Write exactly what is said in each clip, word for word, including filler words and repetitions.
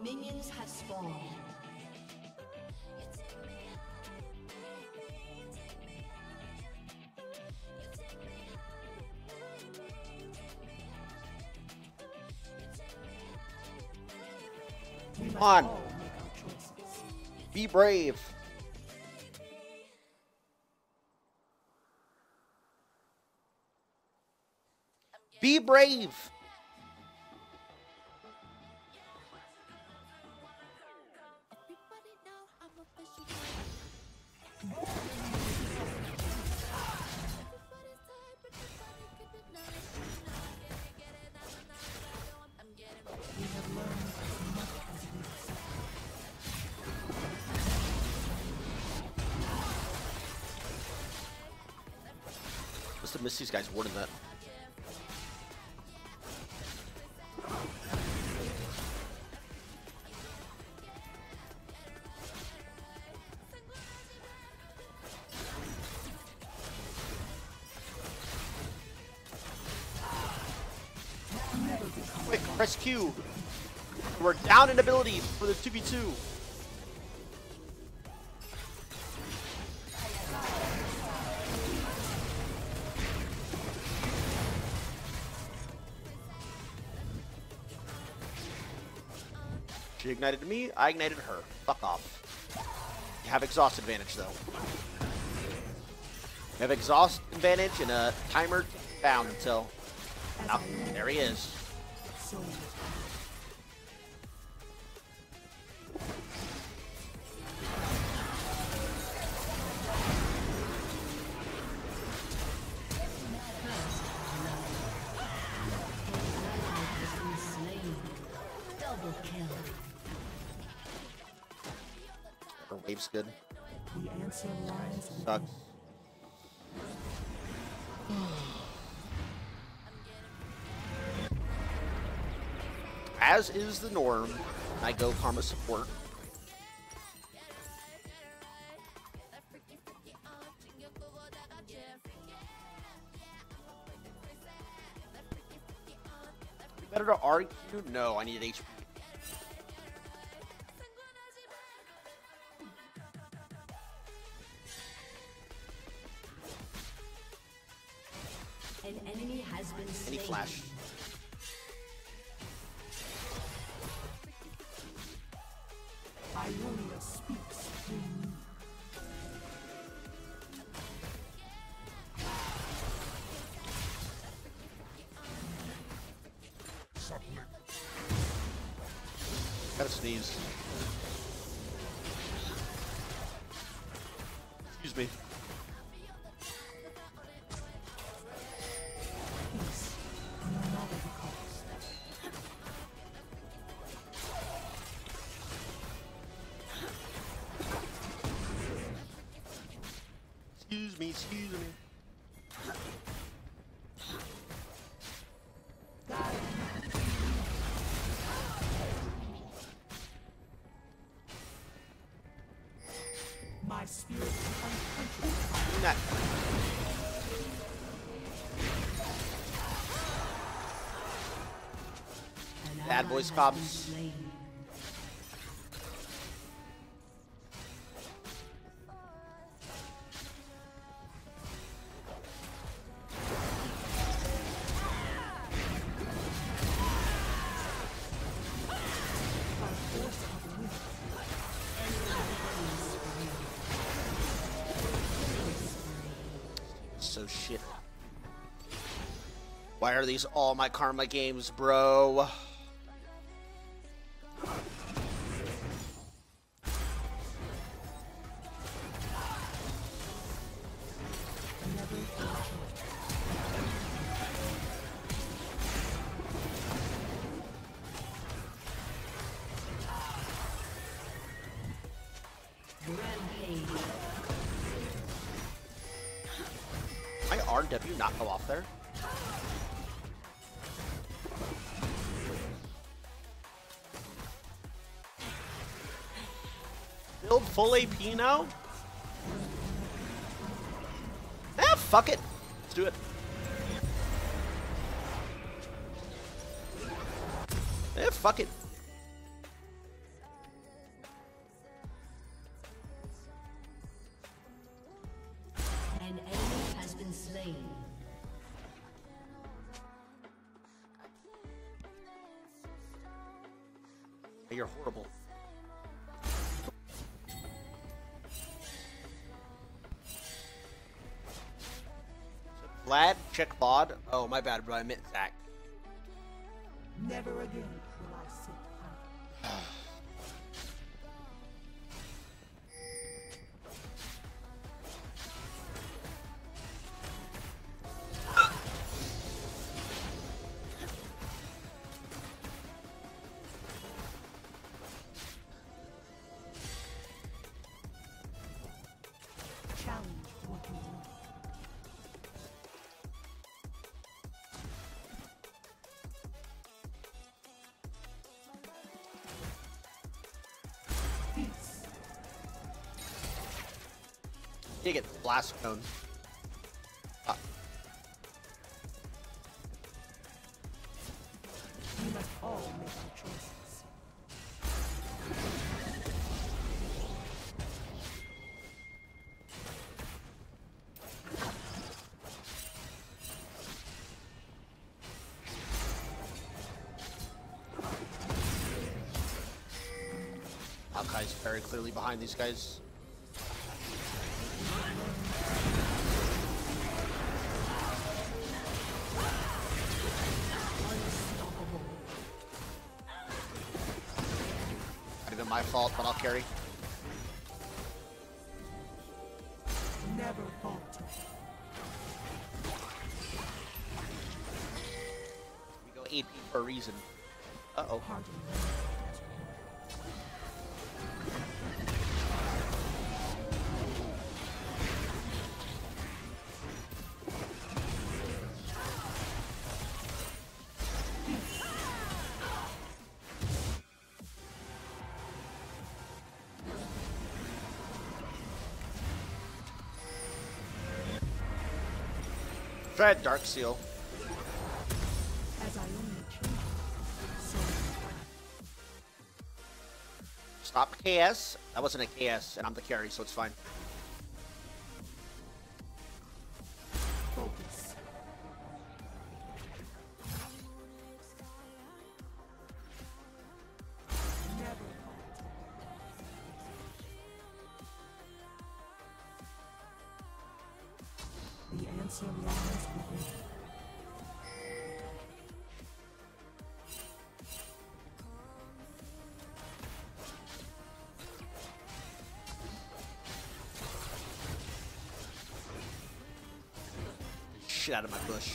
Minions have spawned. Come on. Be brave. Be brave. Must have missed these guys warding that. Quick, press Q. We're down in ability for the two v two. She ignited me, I ignited her. Fuck off. You have exhaust advantage though. You have exhaust advantage and a timer bound until... Oh, there he is. Her wave's good. The answer lies Sucks. As is the norm, I go Karma support. Better to argue? No, I need H P. An enemy has been slain. Any flash. Ionia speaks through me. Gotta sneeze. Excuse me. Peace, no matter the cost. Excuse me, excuse me. My spirit is unquenchable. Do not. An Bad ally boys has cops. been slain. So shit. Why are these all my Karma games, bro? Rampage. My R W not go off there? Build full A P now? Ah, fuck it. Let's do it. Eh, fuck it. You're horrible. Vlad, check Vaude. Oh, my bad, bro. I meant Zach. Never again will I sit idle. Challenge what you want. Peace. You get the blast cone. Ah, You must all make your choices. Akai's very clearly behind these guys. Not even my fault, but I'll carry. Never falter. We go A P for a reason. Uh-oh. Pardon me. Try a Dark Seal. As I only change, so Stop K S. That wasn't a K S, and I'm the carry, so it's fine. focus. Never falter. The answer lies within. Shit out of my bush.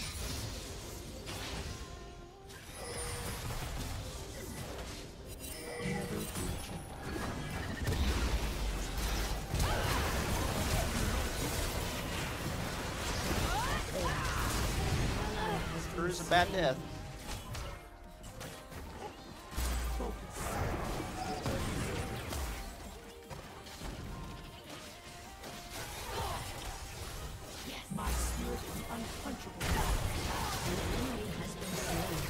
Never future. There is a bad death. Focus. My spirit is unquenchable. An enemy has been slain.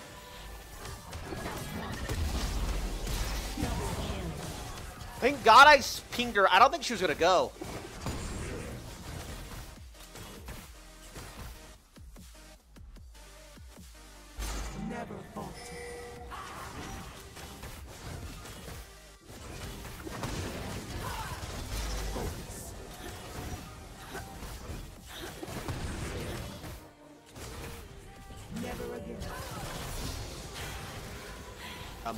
Double kill. Thank God I s- pinged her. I don't think she was gonna go. Never falter. Focus. Never again. Um,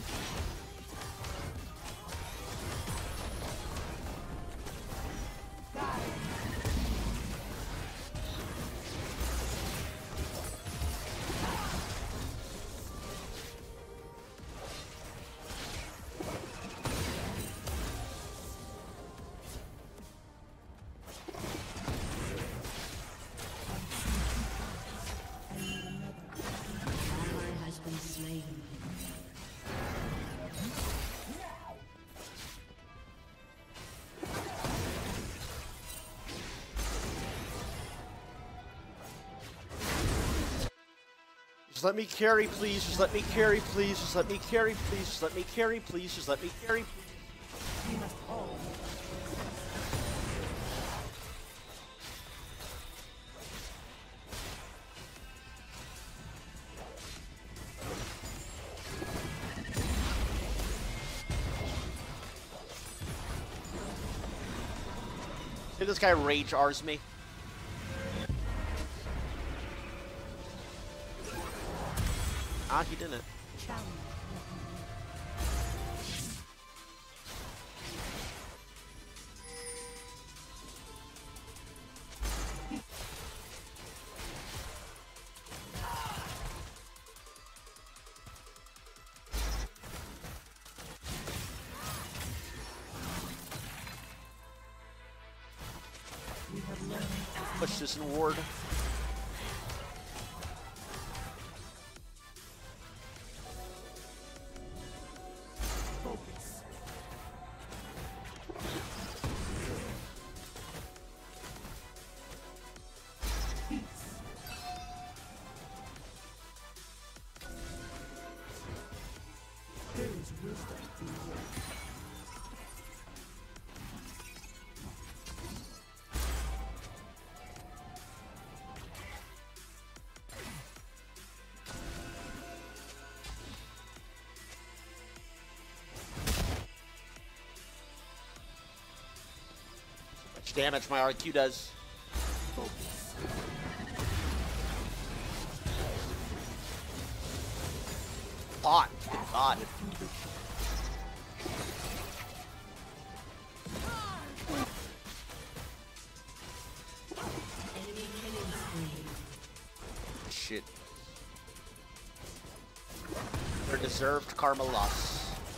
Die. Ally has been slain. just let me carry, please. Just let me carry, please. Just let me carry, please. Just let me carry, please. Just let me carry, please. We must all Did this guy rage R's me? Ah, he didn't. Challenge. Push this in ward. Focus. Peace. There is wisdom in the world. Much damage my R Q does. Focus. Hot. God. Enemy killing spree. Shit. For deserved karma loss.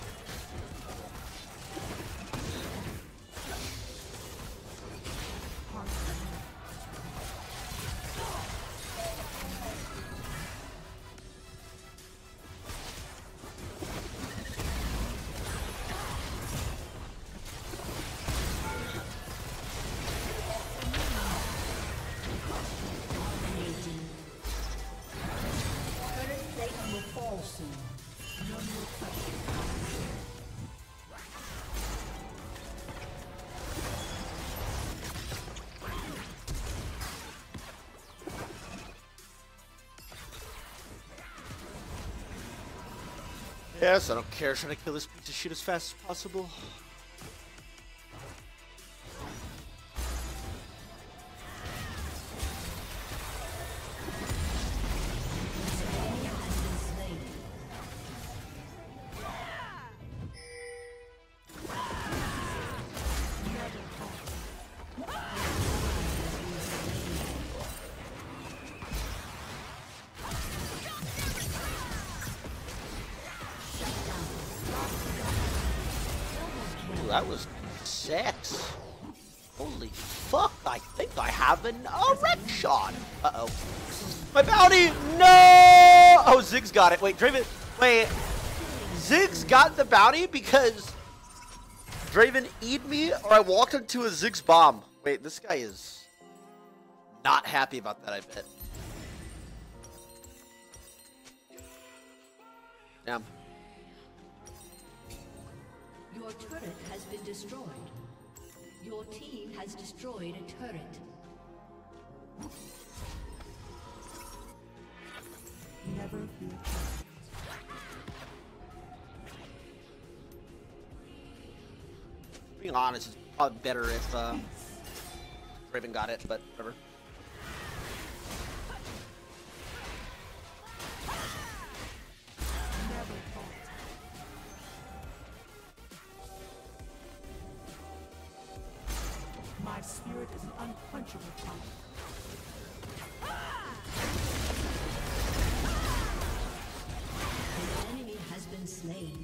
Yes, I don't care. Trying to kill this piece of shit as fast as possible. Ooh, that was sex. Holy fuck, I think I have an erection. Uh-oh. My bounty! No! Oh, Ziggs got it. Wait, Draven. Wait. Ziggs got the bounty because Draven E'd me or I walked into a Ziggs bomb. Wait, this guy is not happy about that, I bet. Damn. Your turret has been destroyed. Your team has destroyed a turret. Never fear challenge. Being honest, it's probably better if uh, Raven got it, but whatever. Never falter. My spirit is an unquenchable fire. An enemy has been slain.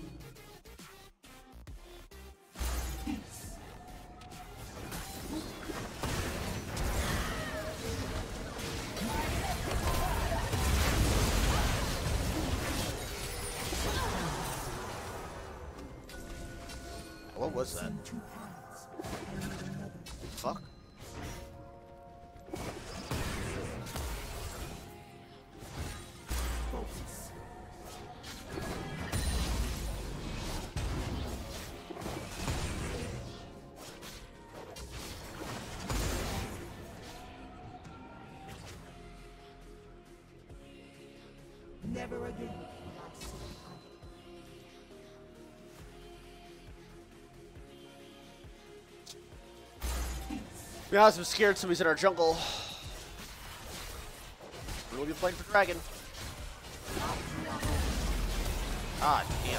What was that? Two paths. I need another. Fuck. Focus. Never again will I sit idle. be honest, I'm scared somebody's in our jungle. We'll be playing for Dragon. God damn.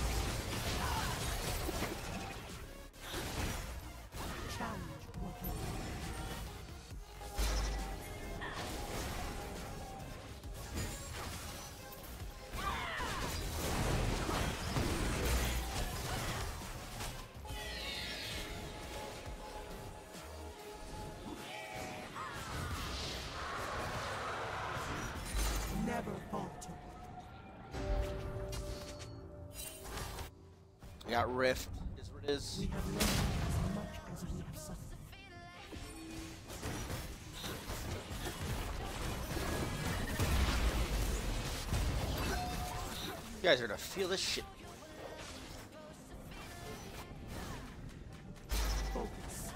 Never falter. I got Rift. Is what it is. We have learned as much as we have suffered. You guys are gonna feel this shit. Focus.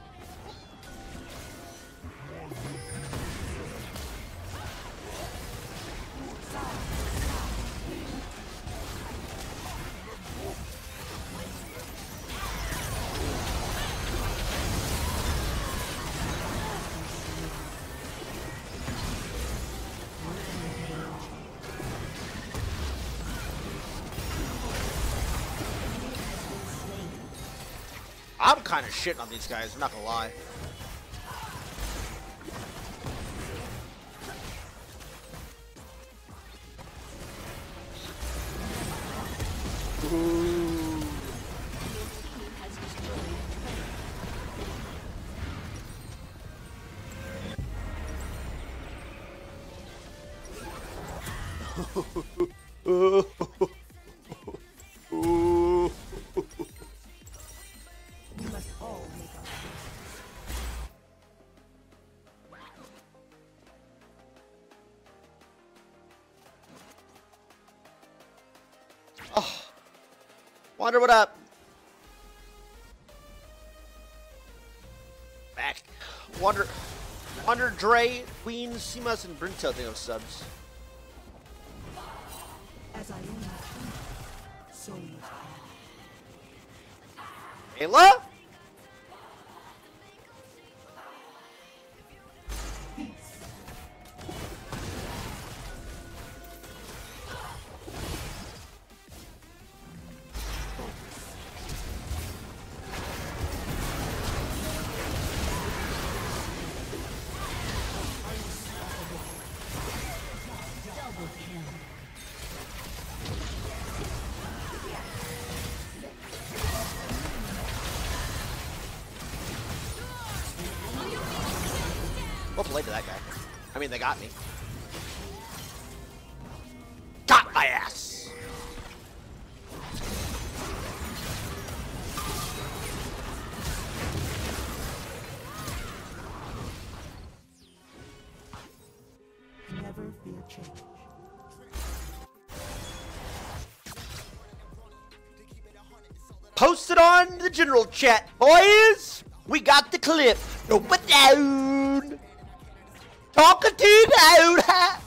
I'm kind of shitting on these guys, I'm not gonna lie. Ooh. Ooh. Ooh. We must all make our choices. Oh. Wonder what up? Back. Wonder. Wonder Dre, Queen, Seamus, and Brintail think of subs. As I am my so much. Ayla? Well played to that guy. I mean, they got me. Got my ass! Never fear change. Post it on the general chat, boys! We got the clip. Rope it down! Talking to down! Ha!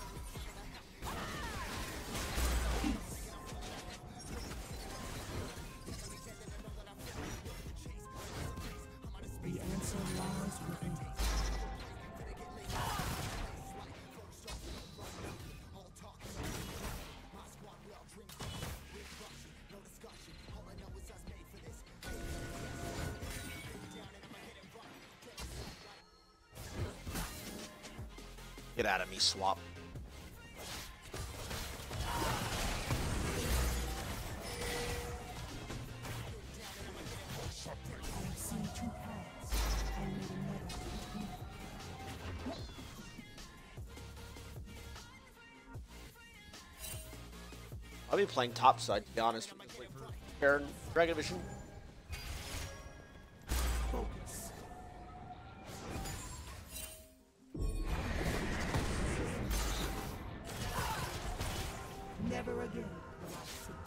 The answer lies within. Get out of me, swap. I've seen two paths and made another. I'll be playing topside, to be honest. Baron, Dragon Vision. Focus. Never again will I sit.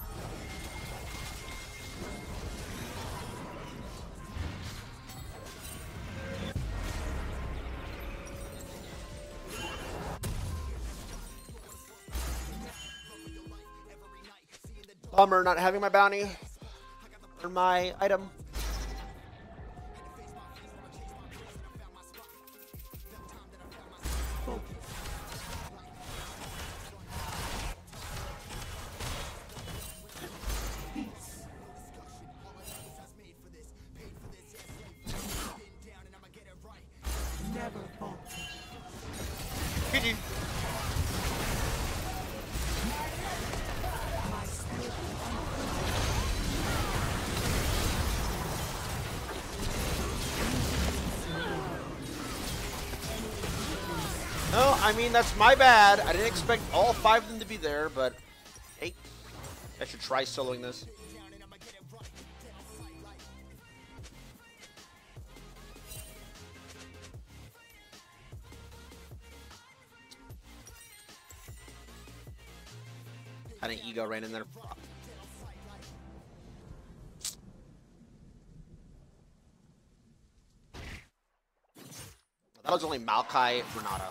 Bummer not having my bounty or my item. I mean, that's my bad. I didn't expect all five of them to be there, but hey, I should try soloing this. Had an ego ran in there. That was only Maokai, Renata.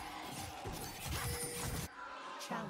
Challenge.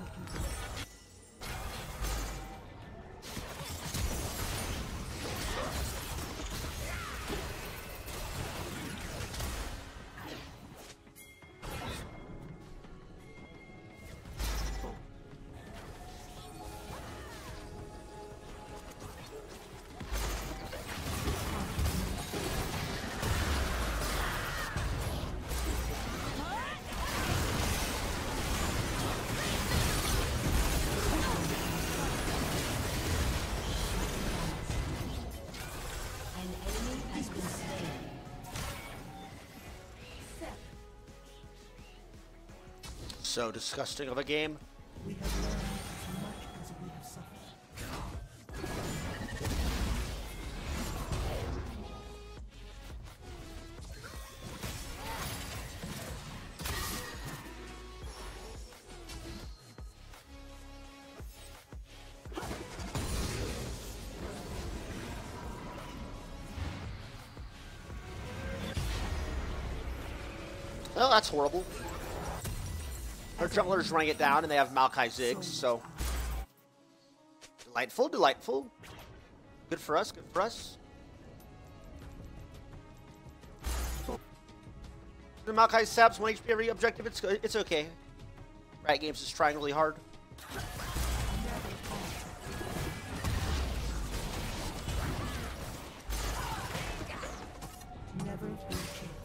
So disgusting of a game. We have learned as much as we have suffered. Oh, that's horrible. Their jungler's running it down, and they have Maokai Ziggs, so... Delightful, delightful. Good for us, good for us. The Maokai saps one H P every objective, it's, it's okay. Riot Games is trying really hard. Never be killed.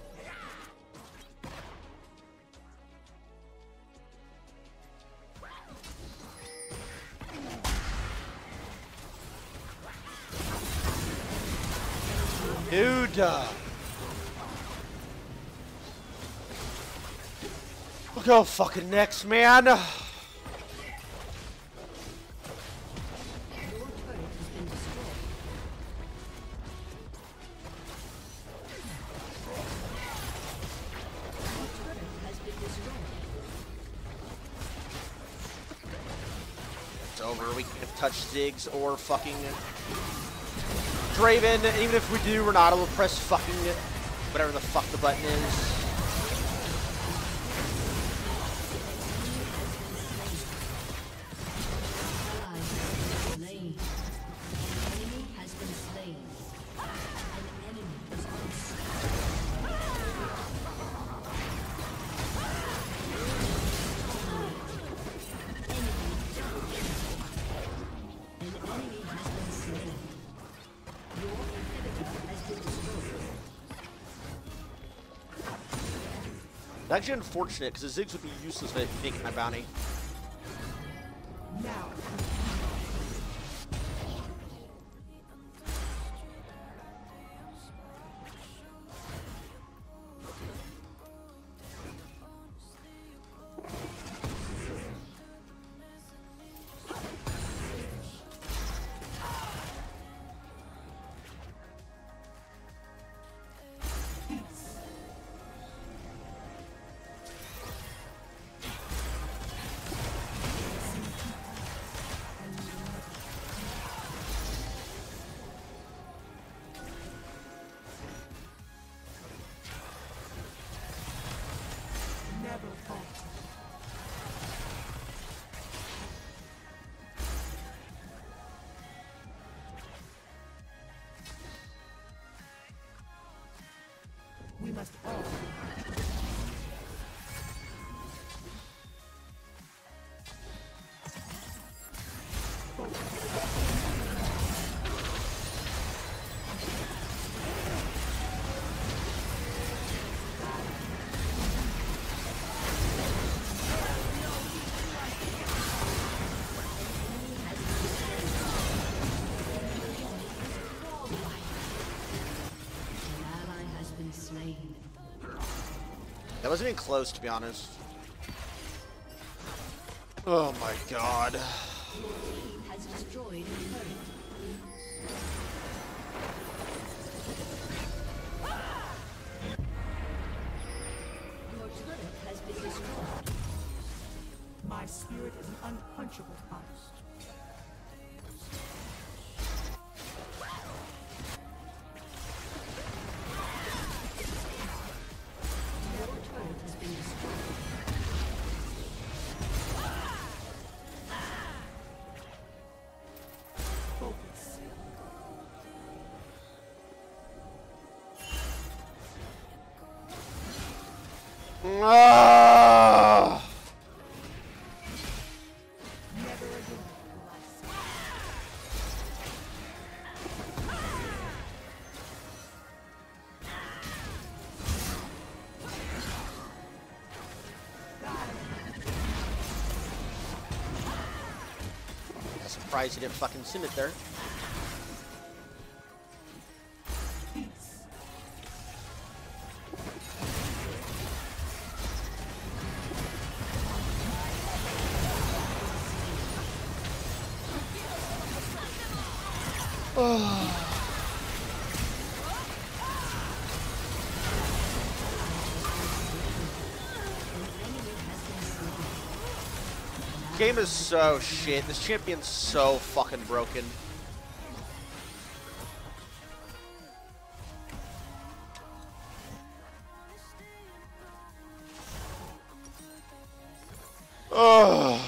Dude! Uh, we'll go fucking next, man! It's over, we can't touch Ziggs or fucking Draven. Even if we do, Renata will press fucking whatever the fuck the button is. It's actually unfortunate because the Ziggs would be useless at making my bounty. Now. Never falter. We must all. That wasn't even close, to be honest. Oh my god. Your team has destroyed a turret. Your turret has been destroyed. My spirit is an unquenchable thirst. Your turret has been destroyed. Focus. Ah! Never again will I see. I'm surprised he didn't fucking send it there. Peace. Game is so shit. This champion's so fucking broken. Ugh.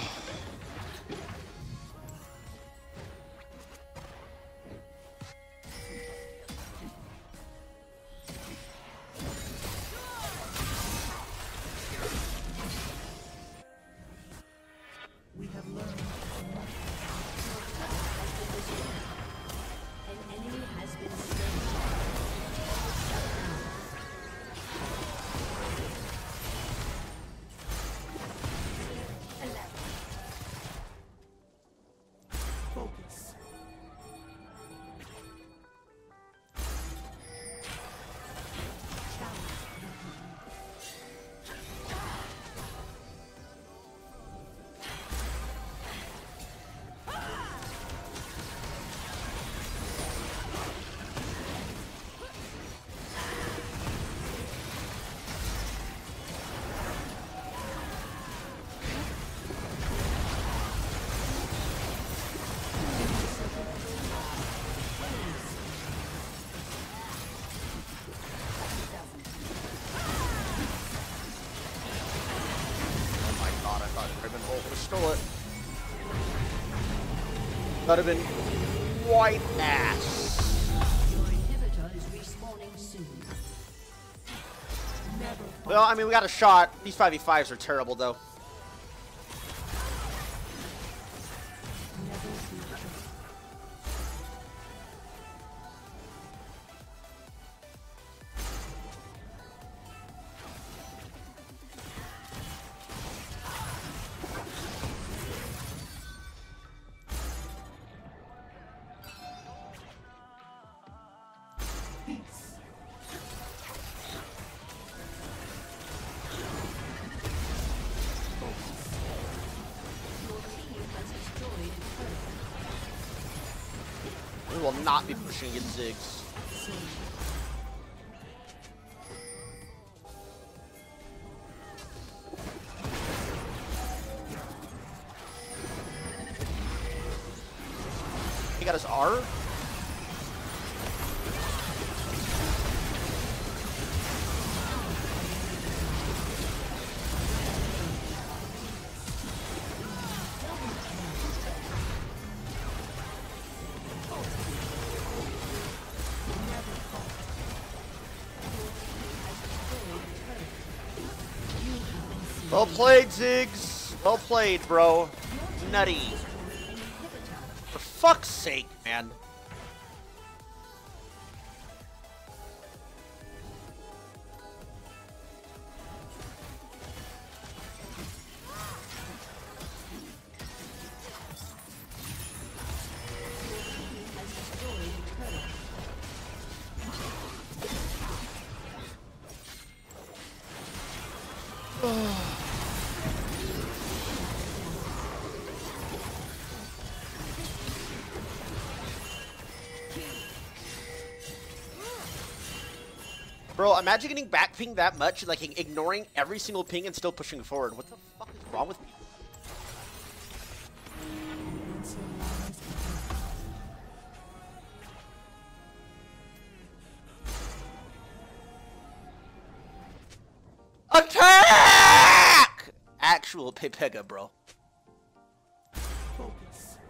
We have learned An enemy has been slain. focus. Oh my god, I thought Ribbon Bolt would have stole it. That'd have been white ass. Your inhibitor is respawning soon. Never Well, I mean, we got a shot. These five v fives are terrible, though. never be tricked. Peace. Your team has destroyed a turret. We will not be pushing against Ziggs. He got his R? Well played, Ziggs. Well played, bro. Nutty. For fuck's sake, man. Bro, imagine getting back pinged that much, like ignoring every single ping and still pushing forward. What the fuck is wrong with me? Attack! Actual Pepega, bro. Focus.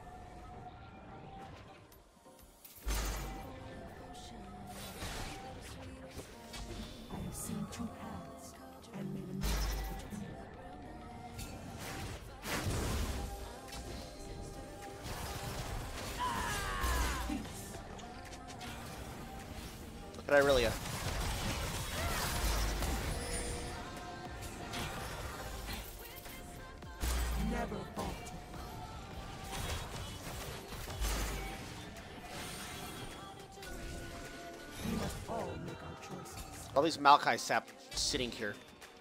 I have seen two paths and made a match between them. Look at Irelia. Never falter. We must all make our choices. All these Maokai sap sitting here.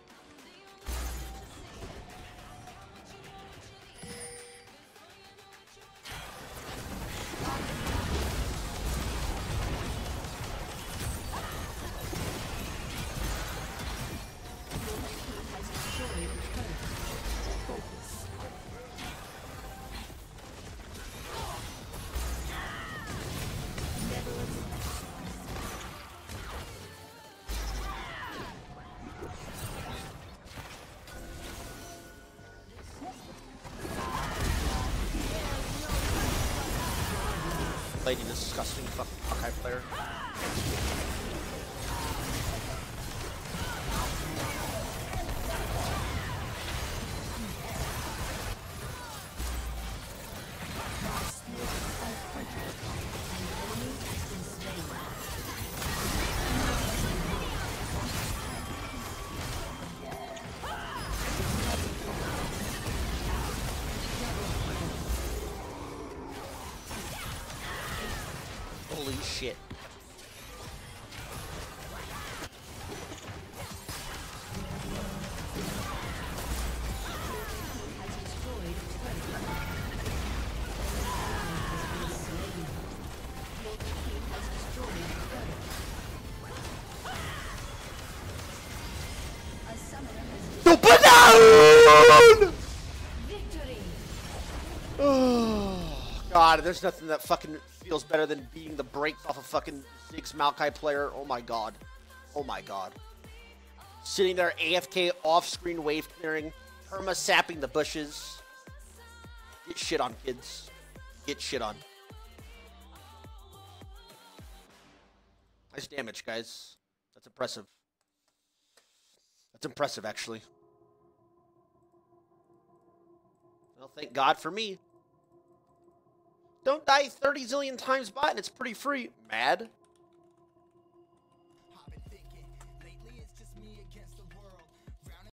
Lady disgusting fucking Maokai player. Holy shit. Super down! Victory! Oh, God, there's nothing that fucking feels better than beating the brakes off a fucking Ziggs Maokai player. Oh my God. Oh my God. Sitting there A F K off-screen wave clearing, perma sapping the bushes. Get shit on, kids. Get shit on. Nice damage, guys. That's impressive. That's impressive, actually. Well, thank God for me. Don't die thirty zillion times bot and it's pretty free. Mad?